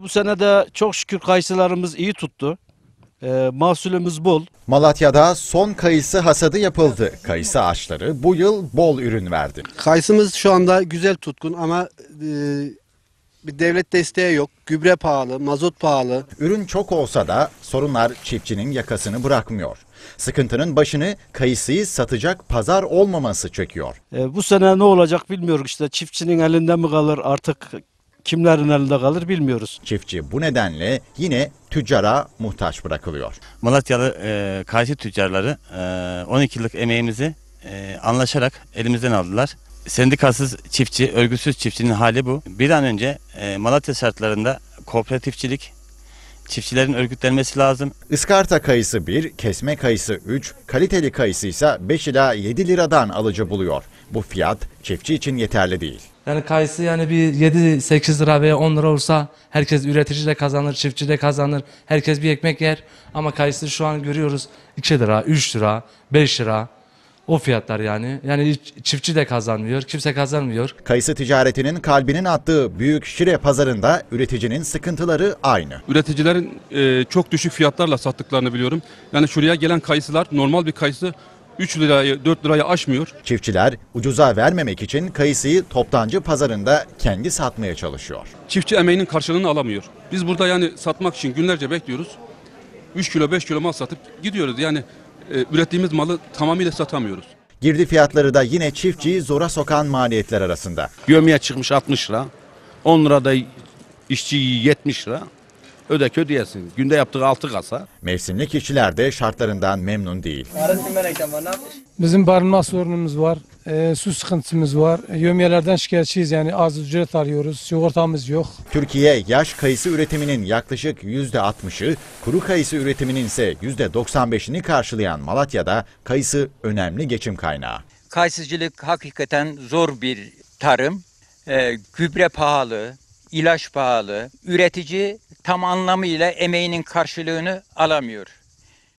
Bu sene de çok şükür kayısılarımız iyi tuttu. Mahsulümüz bol. Malatya'da son kayısı hasadı yapıldı. Kayısı ağaçları bu yıl bol ürün verdi. Kayısımız şu anda güzel tutkun ama bir devlet desteği yok. Gübre pahalı, mazot pahalı. Ürün çok olsa da sorunlar çiftçinin yakasını bırakmıyor. Sıkıntının başını kayısıyı satacak pazar olmaması çekiyor. Bu sene ne olacak bilmiyoruz işte. Çiftçinin elinde mi kalır artık kimlerin elinde kalır bilmiyoruz. Çiftçi bu nedenle yine tüccara muhtaç bırakılıyor. Malatyalı kayısı tüccarları 12 yıllık emeğimizi anlaşarak elimizden aldılar. Sendikasız çiftçi, örgütsüz çiftçinin hali bu. Bir an önce Malatya şartlarında kooperatifçilik, çiftçilerin örgütlenmesi lazım. Iskarta kayısı 1, kesme kayısı 3, kaliteli kayısı ise 5 ila 7 liradan alıcı buluyor. Bu fiyat çiftçi için yeterli değil. Yani kayısı yani bir 7-8 lira veya 10 lira olsa herkes üretici de kazanır, çiftçi de kazanır. Herkes bir ekmek yer ama kayısı şu an görüyoruz 2 lira, 3 lira, 5 lira. O fiyatlar yani. Yani çiftçi de kazanmıyor, kimse kazanmıyor. Kayısı ticaretinin kalbinin attığı Büyük Şire pazarında üreticinin sıkıntıları aynı. Üreticilerin çok düşük fiyatlarla sattıklarını biliyorum. Yani şuraya gelen kayısılar normal bir kayısı 3 lirayı 4 lirayı aşmıyor. Çiftçiler ucuza vermemek için kayısıyı toptancı pazarında kendi satmaya çalışıyor. Çiftçi emeğinin karşılığını alamıyor. Biz burada yani satmak için günlerce bekliyoruz. 3 kilo 5 kilo mal satıp gidiyoruz. Yani ürettiğimiz malı tamamıyla satamıyoruz. Girdi fiyatları da yine çiftçiyi zora sokan maliyetler arasında. Gömüye çıkmış 60 lira, 10 lira da işçi 70 lira. Ödek ödeyesin. Günde yaptığı 6 kasa. Mevsimlik işçiler de şartlarından memnun değil. Bizim barınma sorunumuz var, su sıkıntımız var, yömyelerden şikayetçiyiz yani az ücret alıyoruz, sigortamız yok. Türkiye yaş kayısı üretiminin yaklaşık %60'ı, kuru kayısı üretiminin ise %95'ini karşılayan Malatya'da kayısı önemli geçim kaynağı. Kayısıcılık hakikaten zor bir tarım, gübre pahalı, ilaç pahalı, üretici tam anlamıyla emeğinin karşılığını alamıyor.